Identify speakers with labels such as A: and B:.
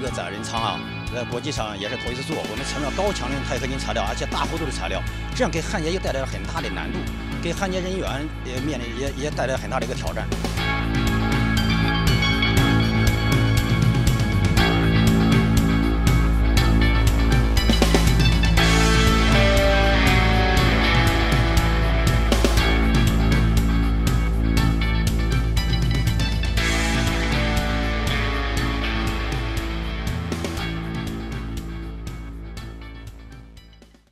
A: 个载人舱啊，在国际上也是头一次做。我们采用了高强的钛合金材料，而且大厚度的材料，这样给焊接又带来了很大的难度，给焊接人员也带来了很大的一个挑战。